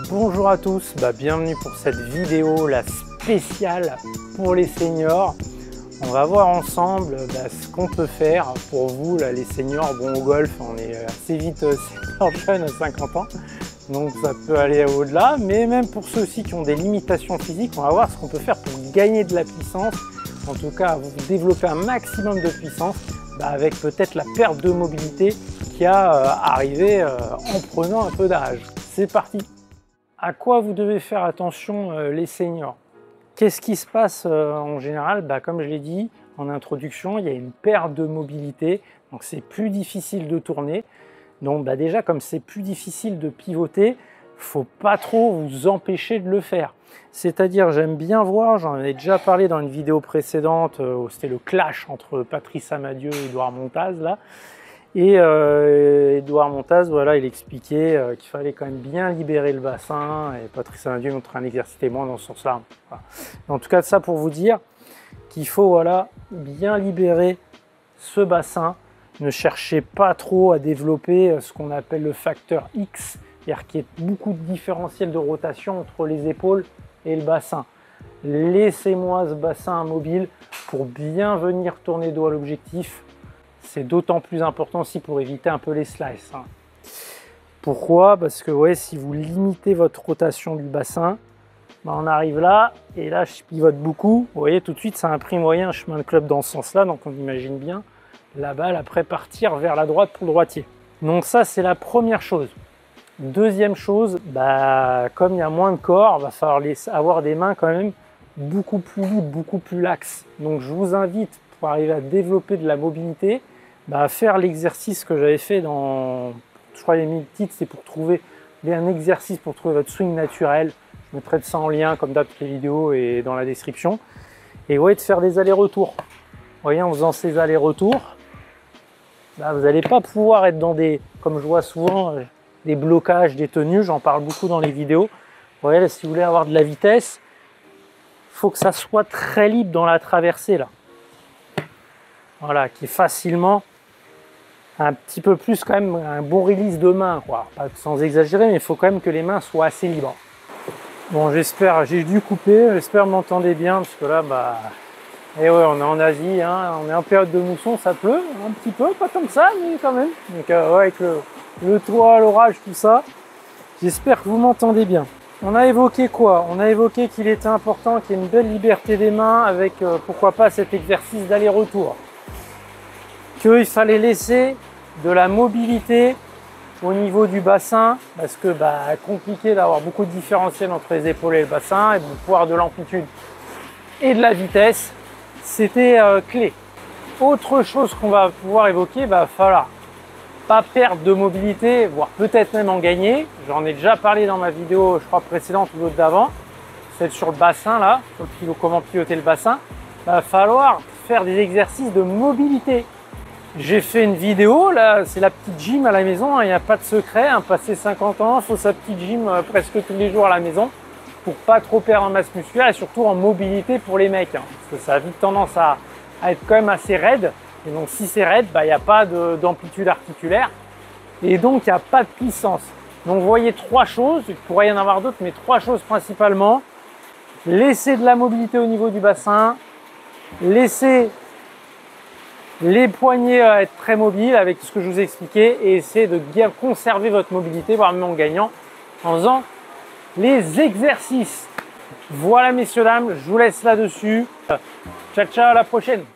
Bonjour à tous, bienvenue pour cette vidéo la spéciale pour les seniors. On va voir ensemble ce qu'on peut faire pour vous, là, les seniors. Bon, au golf, on est assez vite senior jeune à 50 ans, donc ça peut aller au-delà. Mais même pour ceux aussi qui ont des limitations physiques, on va voir ce qu'on peut faire pour gagner de la puissance. En tout cas, vous développer un maximum de puissance avec peut-être la perte de mobilité qui a arrivé en prenant un peu d'âge. C'est parti! À quoi vous devez faire attention les seniors? Qu'est-ce qui se passe en général? Comme je l'ai dit en introduction, il y a une perte de mobilité, donc c'est plus difficile de tourner. Donc déjà, comme c'est plus difficile de pivoter, il ne faut pas trop vous empêcher de le faire. C'est-à-dire, j'aime bien voir, j'en avais déjà parlé dans une vidéo précédente, c'était le clash entre Patrice Amadieu et Édouard Montaz, là. Et Édouard Montaz, voilà, il expliquait qu'il fallait quand même bien libérer le bassin, et Patrice Amadieu montrait un exercice témoin dans ce sens-là. Voilà. En tout cas, ça pour vous dire qu'il faut voilà, bien libérer ce bassin. Ne cherchez pas trop à développer ce qu'on appelle le facteur X, c'est-à-dire qu'il y ait beaucoup de différentiel de rotation entre les épaules et le bassin. Laissez-moi ce bassin mobile pour bien venir tourner dos à l'objectif. C'est d'autant plus important aussi pour éviter un peu les slices. Pourquoi? Parce que ouais, si vous limitez votre rotation du bassin, on arrive là, et là je pivote beaucoup. Vous voyez, tout de suite ça imprime un chemin de club dans ce sens-là, donc on imagine bien la balle après partir vers la droite pour le droitier. Donc ça c'est la première chose. Deuxième chose, comme il y a moins de corps, il va falloir avoir des mains quand même beaucoup plus libres, beaucoup plus laxes. Donc je vous invite, pour arriver à développer de la mobilité, à faire l'exercice que j'avais fait dans, je crois les 1000 titres, c'est pour trouver un exercice pour trouver votre swing naturel. Je mettrai de ça en lien comme d'hab toutes les vidéos et dans la description. Et ouais, de faire des allers-retours. Vous voyez, en faisant ces allers-retours, vous n'allez pas pouvoir être dans des, comme je vois souvent, des blocages, des tenues, j'en parle beaucoup dans les vidéos. Vous voyez, là, si vous voulez avoir de la vitesse, il faut que ça soit très libre dans la traversée là. Voilà, qui est facilement un petit peu plus quand même un bon release de main, quoi. Pas sans exagérer, mais il faut quand même que les mains soient assez libres. Bon, j'espère, j'ai dû couper, j'espère que vous m'entendez bien, parce que là, et ouais, on est en Asie, hein, on est en période de mousson, ça pleut un petit peu, pas tant que ça, mais quand même. Donc ouais, avec le toit, l'orage, tout ça, j'espère que vous m'entendez bien. On a évoqué quoi? On a évoqué qu'il était important qu'il y ait une belle liberté des mains avec, pourquoi pas, cet exercice d'aller-retour. Qu'il fallait laisser de la mobilité au niveau du bassin, parce que compliqué d'avoir beaucoup de différentiel entre les épaules et le bassin, et de pouvoir de l'amplitude et de la vitesse, c'était clé. Autre chose qu'on va pouvoir évoquer, il va falloir pas perdre de mobilité, voire peut-être même en gagner. J'en ai déjà parlé dans ma vidéo, je crois précédente ou l'autre d'avant, celle sur le bassin là, sur comment piloter le bassin. Il va falloir faire des exercices de mobilité. J'ai fait une vidéo, là c'est la petite gym à la maison, il n'y a pas de secret, passé 50 ans, il faut sa petite gym presque tous les jours à la maison pour pas trop perdre en masse musculaire et surtout en mobilité pour les mecs, parce que ça a vite tendance à être quand même assez raide, et donc si c'est raide, il n'y a pas d'amplitude articulaire et donc il n'y a pas de puissance. Donc vous voyez trois choses, il pourrait y en avoir d'autres, mais trois choses principalement: laisser de la mobilité au niveau du bassin, laisser les poignets être très mobiles avec ce que je vous ai expliqué et essayer de bien conserver votre mobilité, voire même en gagnant, en faisant les exercices. Voilà messieurs, dames, je vous laisse là-dessus. Ciao, ciao, à la prochaine.